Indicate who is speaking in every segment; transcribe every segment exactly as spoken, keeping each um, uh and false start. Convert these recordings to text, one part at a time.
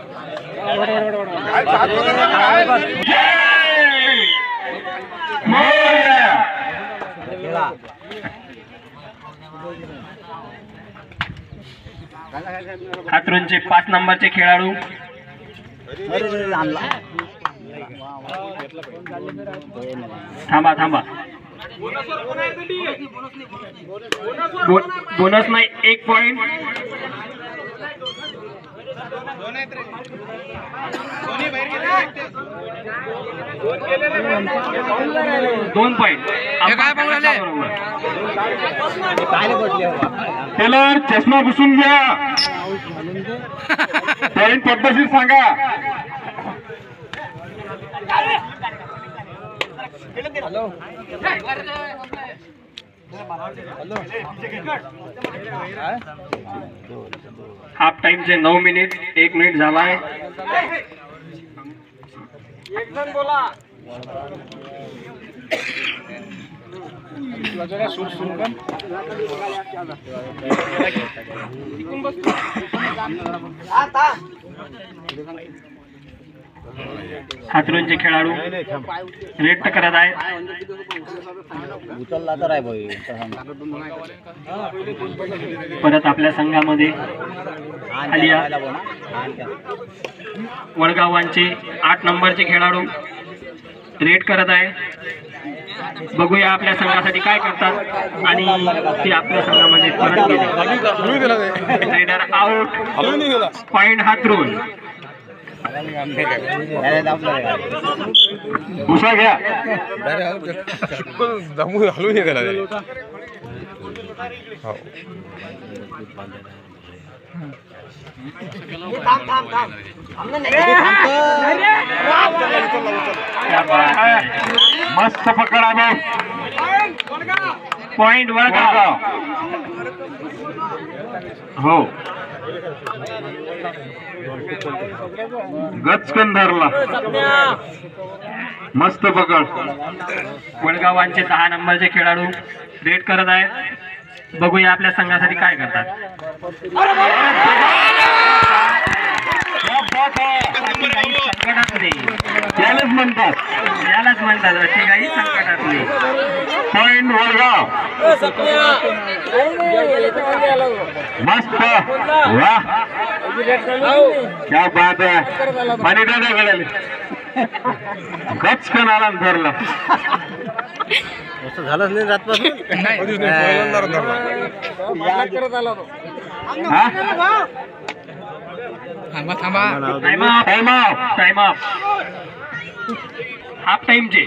Speaker 1: हातरूनचे पाच नंबरचे खेळाडू थांबा थांबा बोनस नाही एक पॉइंट दोन पॉइंट टेलर चष्मा पुसून घ्या पॉइंट पद्धतशीर सांगा हाफ टाइमचे नऊ मिनिट एक मिनिट झालाय हातरूनचे खेळाडू रेट करत आहेत परत आपल्या संघामध्ये आलिया वडगावांचे आठ नंबरचे खेळाडू रेट करत आहे बघूया आपल्या संघासाठी काय करतात आणि ते आपल्या संघामध्ये परत गेले रेडर आउट पॉइंट हातरून भुसा घ्या
Speaker 2: हलवून गेला
Speaker 1: मस्त पकडा पॉइंट वडगाव हो गचकन धरला मस्त पकड वडगावांचे दहा नंबरचे खेळाडू रेट करत आहेत बघूया आपल्या संघासाठी काय करतात संकटातले यालाच म्हणतात यालाच म्हणतात अशी काही संकटातले पॉइंट वडगाव मस्त वा क्या बात आहे पाणी दादा कळाले गचकन आला धरला
Speaker 3: झालंच नाही रातपासून
Speaker 1: थांबा थांबा time off time off time off half टाइमचे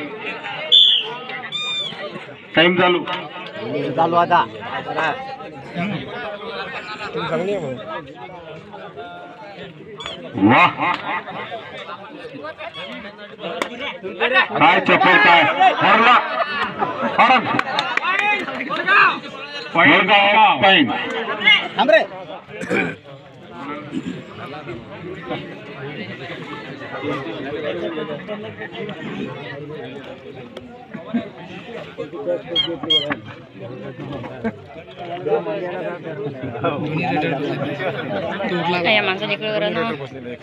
Speaker 1: टाइम चालू
Speaker 3: चालू आता
Speaker 1: वाह काय चप्पल काय हरला हरत पॉइंट
Speaker 3: थांब रे
Speaker 4: या माणसाच्या इकडे ना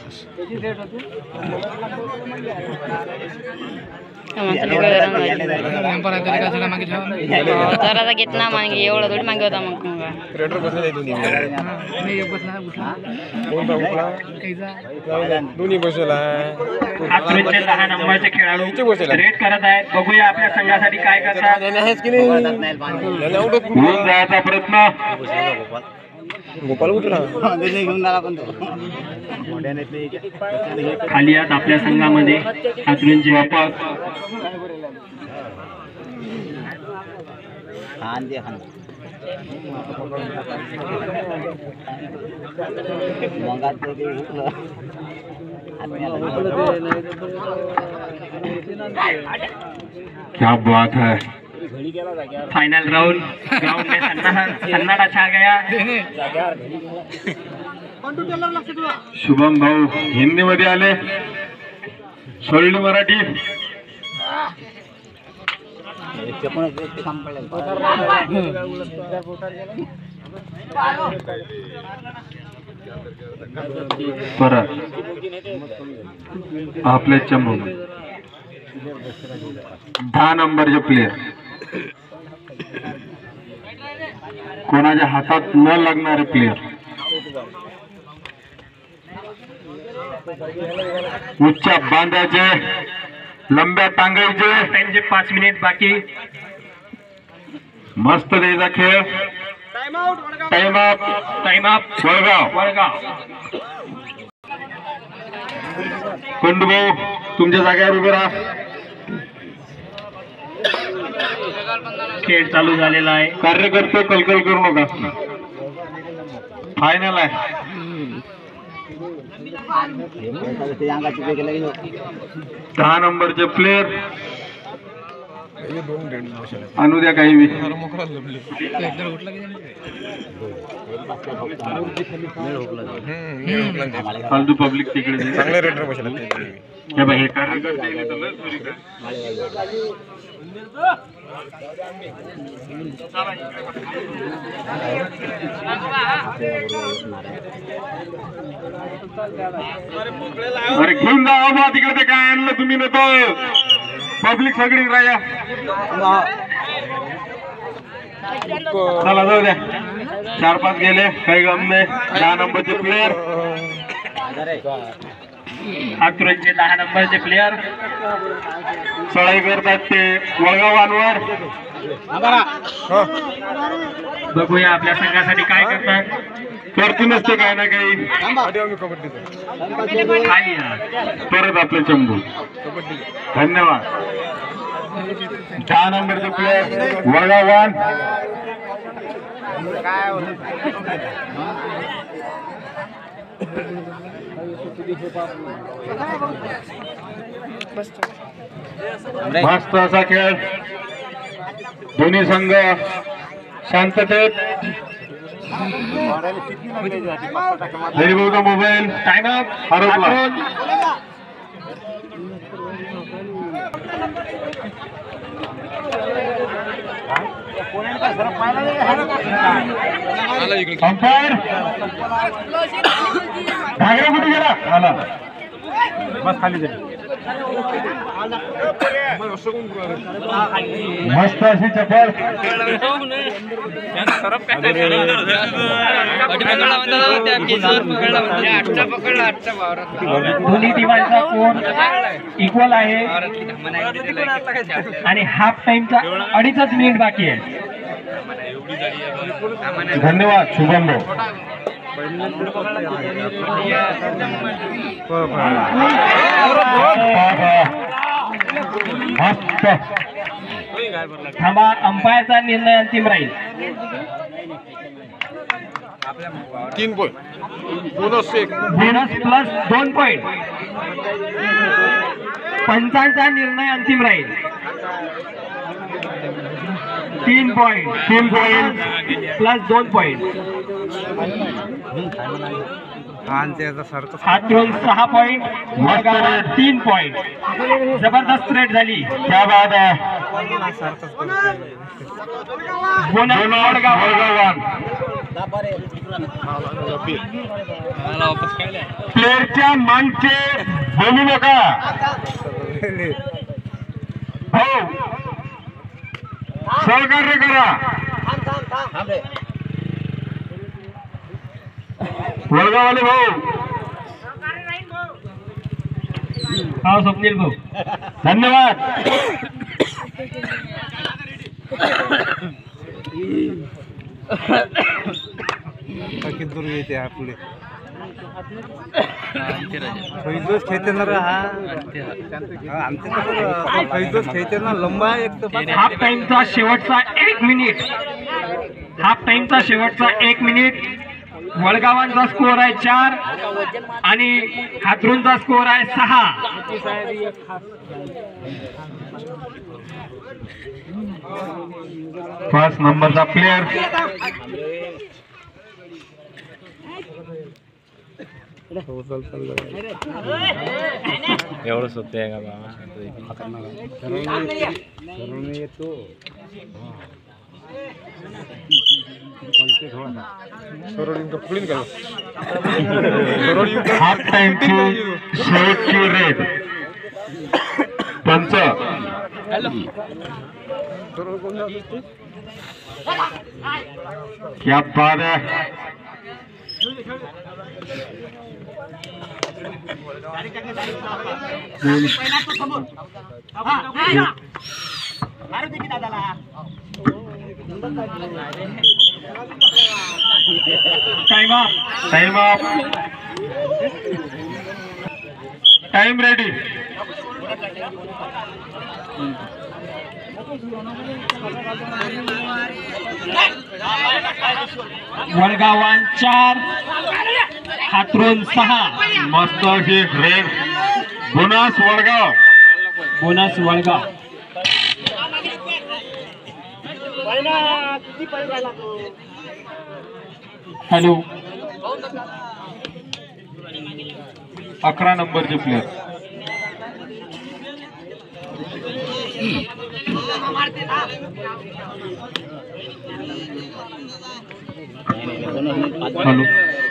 Speaker 4: जरा घेत ना मागे एवढं थोडी मागे होता मग
Speaker 2: दोन्ही बसला
Speaker 1: दहा नंबरचे खेळाडू रेट करत आहेत बघूया आपल्या संघासाठी काय करतात जायचा प्रयत्न
Speaker 2: गोपाल कुठला
Speaker 3: घेऊन आला पण
Speaker 1: खाली आत आपल्या संघामध्ये हातरूनचे व्यापार क्या बात है फाइनल राउंड ग्राउंड में सन्नाटा छा गया शुभम भाऊ हिंदी मध्ये आले सोडली मराठी
Speaker 5: परत आपले चंबू दहा नंबरचे प्लेयर कोणाच्या हातात न लागणारे प्लेयर उच्च बांधायचे लंब्या टांगायचे
Speaker 1: टाइमचे पाच मिनिट बाकी
Speaker 5: मस्त द्यायचा खेळ time up
Speaker 1: time up
Speaker 5: Valgaon
Speaker 1: Valgaon
Speaker 5: Khandubhau तुमच्या जागेवर उभे राहा
Speaker 1: खेळ चालू झालेला आहे
Speaker 5: कार्यकर्ते कलकल करू नका फायनल आहे दहा नंबरचे प्लेयर आणू द्या काही फालतू पब्लिक तिकडे
Speaker 2: चांगले रेटर बसले
Speaker 5: हे बघ, हे कार्यकर्ते इथे तर लय चोरी काय. अरे घेऊन जा बाबा तिकडे ते काय आणलं तुम्ही न तो पब्लिक सगळी राया चला जाऊ द्या चार पाच गेले काही गम नाही दहा नंबरचे प्लेयर
Speaker 1: हातुरांचे दहा नंबरचे प्लेयर
Speaker 5: चढाई करतात ते वळगावांवर
Speaker 1: बघूया आपल्या संघासाठी काय करतात
Speaker 5: करती नसते काय ना काही
Speaker 1: खाली या.
Speaker 5: परत आपले चंबू धन्यवाद दहा नंबरचे प्लेयर वळगावान मस्त असा खेळ दोन्ही संघ शांततेत हरिभाऊचा मोबाईल
Speaker 1: टाइम अप
Speaker 5: हरवला अंपायर घागरा कुठे गेला आला बस खाली मस्त अशी चपल
Speaker 1: दोन्ही टीमांचा स्कोर इक्वल आहे आणि हाफ टाइमचा अडीचच मिनिट बाकी आहे.
Speaker 5: धन्यवाद शुभम भाऊ मस्त
Speaker 1: थांबा अंपायरचा निर्णय अंतिम राहील.
Speaker 2: तीन पॉईंट बोनस एक
Speaker 1: बोनस प्लस दोन पॉइंट पंचांचा निर्णय अंतिम राहील. तीन पॉइंट
Speaker 5: तीन पॉईंट
Speaker 1: प्लस दोन पॉइंट हातून सहा पॉइंट वळगावात तीन पॉइंट जबरदस्त रेट झाली.
Speaker 5: क्या बात आहे
Speaker 1: बोनस वडगाव
Speaker 5: वळगावान प्लेअरच्या मागचे बोलू नका हो सहकार्य करा. वळगावाले भाऊ
Speaker 1: हा स्वप्नील भाऊ
Speaker 5: धन्यवाद.
Speaker 3: दूर येते हा पुढे फैजोच खेळते ना रे हा आमचे फैजोच खेळते ना लंबा एक तर
Speaker 1: हाफ टाइमचा शेवटचा एक मिनिट हाफ टाइमचा शेवटचा एक मिनिट वडगावांचा स्कोर आहे चार आणि हातरूनचा स्कोर आहे सहा.
Speaker 5: पाच नंबरचा प्लेयर
Speaker 2: एवढं सोपे आहे का बाबा
Speaker 3: येतो
Speaker 5: हाफ टाइमची शेवटची रेड पंच क्या बात है.
Speaker 1: Time up.
Speaker 5: Time up. Time ready.
Speaker 1: वडगावान चार हातरून सहा.
Speaker 5: मस्त अशी raid. Bonus Vadgaon.
Speaker 1: Bonus Vadgaon. Hello.
Speaker 5: अकरा नंबरचे प्लेयर. हॅलो.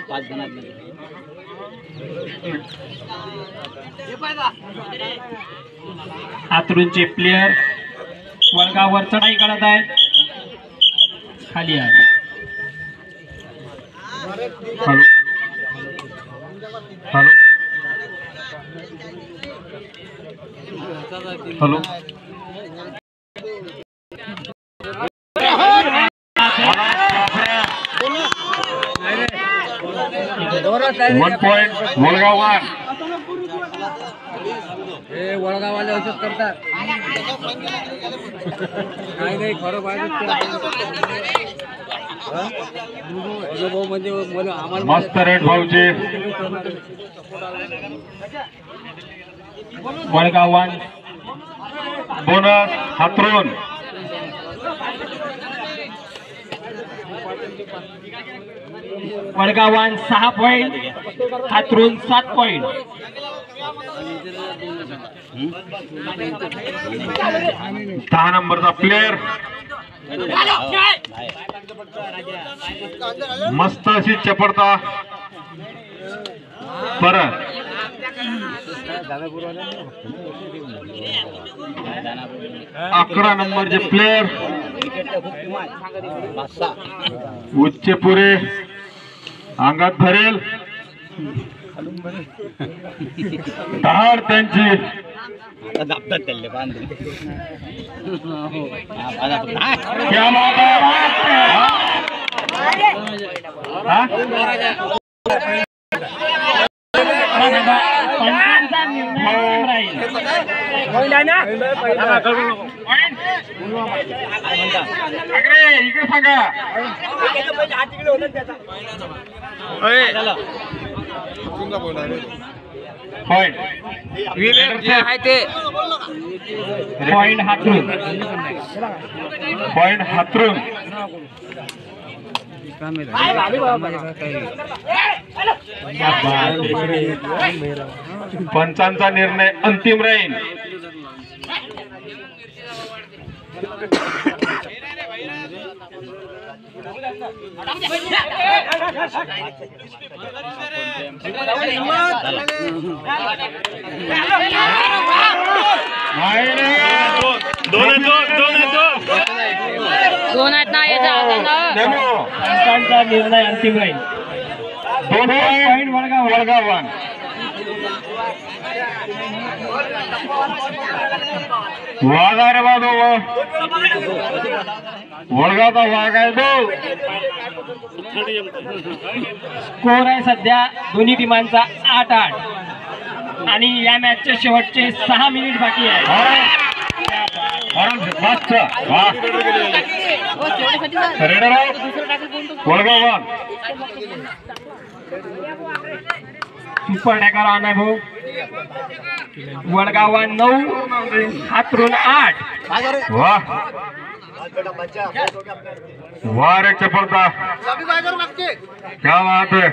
Speaker 1: हातरूनचे प्लेयर वडगाववर चढाई करत आहेत. खाली आहे.
Speaker 5: Hello. Hello. Hello. One point Vadgaon one.
Speaker 3: हे वडगाववाले असंच करतात. नाही नाही खरं पाहिजे म्हणजे मला आम्हाला
Speaker 5: मस्त रेड भाऊचे.
Speaker 1: Vadgaon one.
Speaker 5: Bonus Hatrun.
Speaker 1: Vadgaon one सहा पॉईंट हातरून सात पॉईंट.
Speaker 5: दहा नंबरचा प्लेयर. मस्त अशी चपडता परत. अकरा नंबरचे प्लेयर उच्च पुरे अंगात भरेल. दहाड त्यांची. क्या बात है. हा?
Speaker 1: पंचांचा निर्णय राहील.
Speaker 5: अग्रे इकडे सांगा. Point.
Speaker 1: Point Hatrun.
Speaker 5: Point Hatrun. पंचांचा निर्णय अंतिम राहील.
Speaker 4: दोन आहेत ना याचा
Speaker 1: पंचांचा निर्णय अंतिम राहील.
Speaker 5: दोन पॉइंट वडगाव वडगाव वन. वाघा रे बाबा. वडगावचा वाघ आहे तो.
Speaker 1: स्कोर आहे सध्या दोन्ही टीमांचा आठ आठ. आणि या मॅचचे शेवटचे सहा मिनिट बाकी आहे.
Speaker 5: मस्त. वा रेडराव Vadgaon one.
Speaker 1: Super tackle on आहे भाऊ. वडगाव वन नऊ हातरून आठ.
Speaker 5: वा वाह रे चपलता. क्या बात है.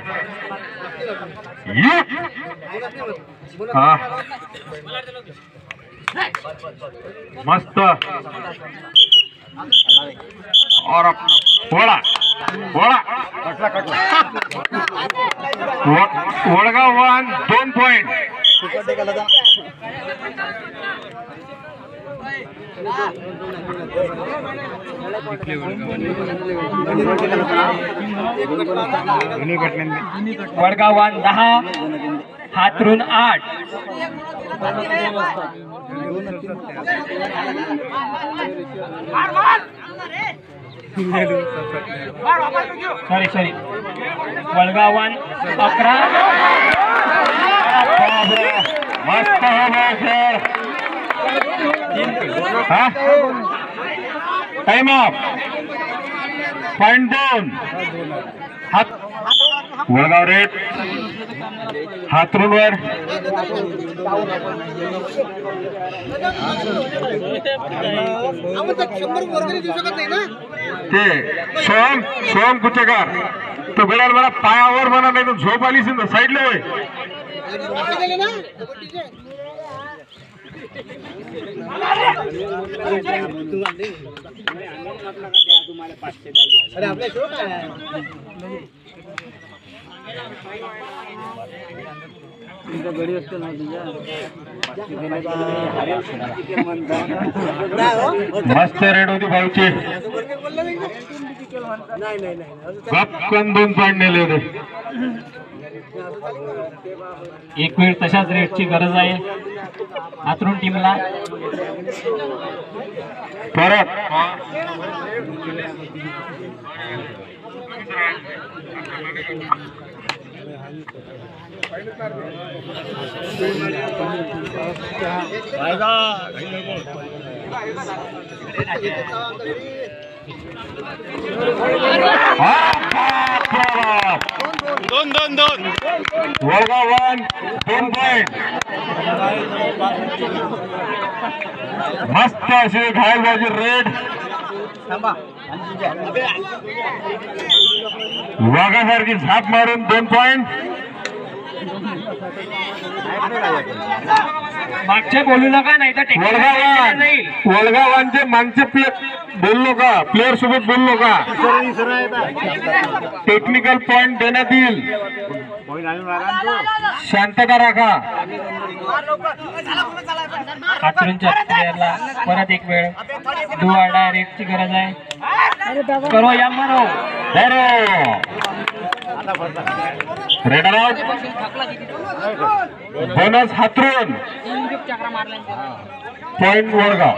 Speaker 5: हाँ मस्त. और वडा वडा वडगाव वन दोन पॉइंट
Speaker 1: वडगाव वन दहा हातरून आठ. सॉरी सॉरी वडगाव वन अकरा.
Speaker 5: मस्त खेळ. टाइम ऑफ पॉइंट दोन. हात वडगाव रेड हातरून वर ते सोहम सोहम कुचेकर तो गड्याला मला पायावर म्हणा नाही तर झोप आली असेल साईडला होय.
Speaker 3: गडी असतो ना
Speaker 5: मस्त रेड होती भाऊची. गपकन दोन पॉइंट नेले होते.
Speaker 1: एक वेळ तशाच रेटची गरज आहे हातरून टीमला.
Speaker 5: परत
Speaker 2: दोन दोन दोन
Speaker 5: वडगाव वन दोन पॉइंट. मस्त अशी घायलबाजी रेड वाघासारखी झाप मारून दोन पॉइंट.
Speaker 1: मागचे बोलू नका नाही तर
Speaker 5: वडगावान वडगावांचे मागचे प्लेयर बोललो का प्लेयर सोबत बोललो का टेक्निकल पॉइंट देण्यात येईल. शांतता राखा.
Speaker 1: हातरूनच्या प्लेयरला परत एक वेळ डुआडा रेटची गरज आहे. करो या मारो
Speaker 5: raid out. Bonus Hatrun point Vadgaon.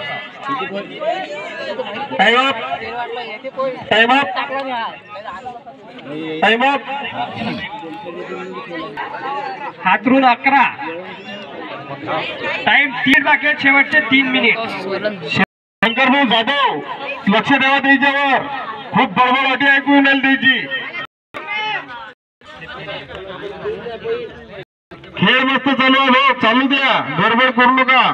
Speaker 5: Time up time up time up.
Speaker 1: Hatrun अकरा. टाइम तीन बाकी आहेत, शेवटचे तीन मिनिट.
Speaker 5: शंकरभाऊ जाधव लक्ष द्यावा त्याच्यावर. खूप बडबड ऐकू येईल त्याची. खेळ मस्त चालू आहे भाऊ, चालू द्या, गडबड करू नका.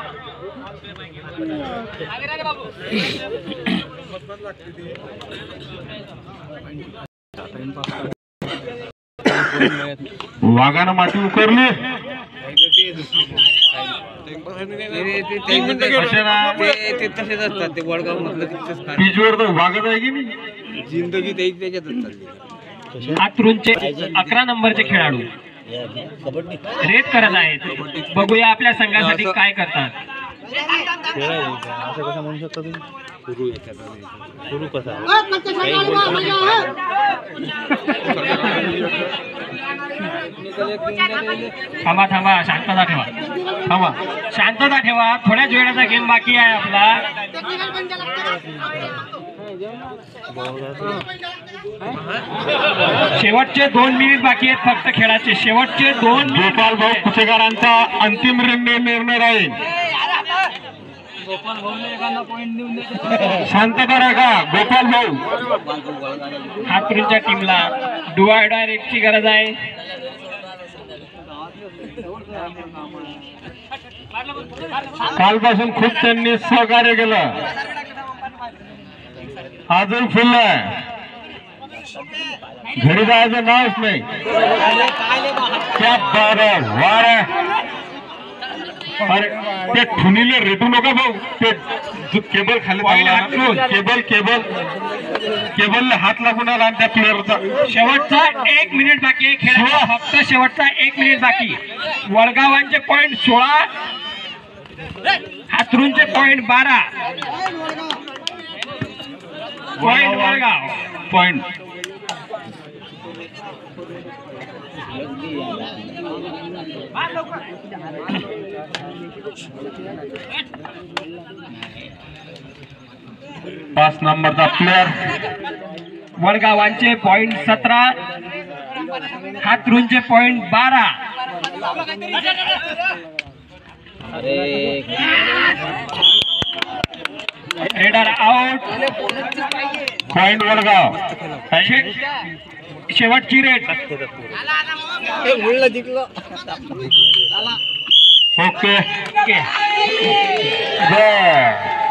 Speaker 5: वाघानं माती उकरली. पिचवर तर वाघच आहे की नाही.
Speaker 3: जिंदगी त्याच्यातच चालली.
Speaker 1: हातरूनचे अकरा नंबरचे खेळाडू रेट करत आहेत. बघूया आपल्या संघासाठी काय करतात.
Speaker 3: असं कसं म्हणू शकता तुम्ही. सुरू सुरू कसा
Speaker 1: थांबा थांबा शांतता ठेवा. थांबा शांतता ठेवा. थोड्याच वेळाचा गेम बाकी आहे आपला. शेवटचे दोन मिनिट बाकी आहेत फक्त खेळाचे. शेवटचे दोन.
Speaker 5: गोपाल भाऊ कुचेकरांचा अंतिम निर्णय राहील. शांतता राखा गोपाल भाऊ.
Speaker 1: हातरूनच्या टीमला डुआडा रेटची गरज आहे.
Speaker 5: कालपासून खूप त्यांनी सहकार्य केलं. अजून फुल आहे. घरी जायचं नावच नाही. त्या वार अरे ते ठुनीले रेटू नका भाऊ ते जो केबल खाली चालला केबल केबल केबलला हात लागून आला आणि त्या प्लेअरचा
Speaker 1: शेवटचा एक मिनिट बाकी आहे खेळायला, फक्त शेवटचा एक मिनिट बाकी. वडगावांचे पॉईंट सोळा, हातरूनचे पॉईंट बारा. पॉईंट वडगाव.
Speaker 5: पॉइंट पाच नंबरचा प्लेअर
Speaker 1: वडगावांचे पॉईंट सतरा, हातरूनचे पॉईंट बारा. Raider out.
Speaker 5: पॉइंट वडगाव.
Speaker 1: शेवटची रेड.
Speaker 5: Okay
Speaker 1: okay.
Speaker 5: जय